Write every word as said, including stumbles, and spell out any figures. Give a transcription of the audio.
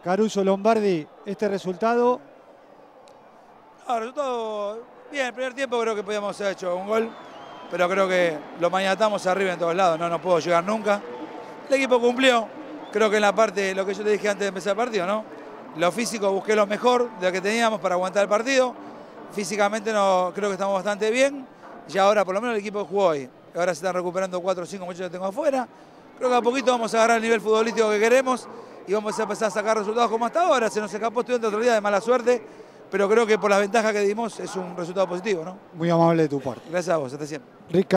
Caruso, Lombardi, este resultado. Ah, resultado bien, el primer tiempo creo que podíamos haber hecho un gol, pero creo que lo maniatamos arriba en todos lados, no nos puedo llegar nunca. El equipo cumplió, creo que en la parte, lo que yo te dije antes de empezar el partido, ¿no? Lo físico busqué lo mejor de lo que teníamos para aguantar el partido. Físicamente no, creo que estamos bastante bien. Y ahora por lo menos el equipo jugó hoy. Ahora se están recuperando cuatro o cinco muchachos que tengo afuera. Creo que a poquito vamos a agarrar el nivel futbolístico que queremos y vamos a empezar a sacar resultados como hasta ahora. Se nos escapó Estudiantes otro día de mala suerte, pero creo que por las ventajas que dimos es un resultado positivo, ¿no? Muy amable de tu parte. Gracias a vos, hasta siempre. Ricardo.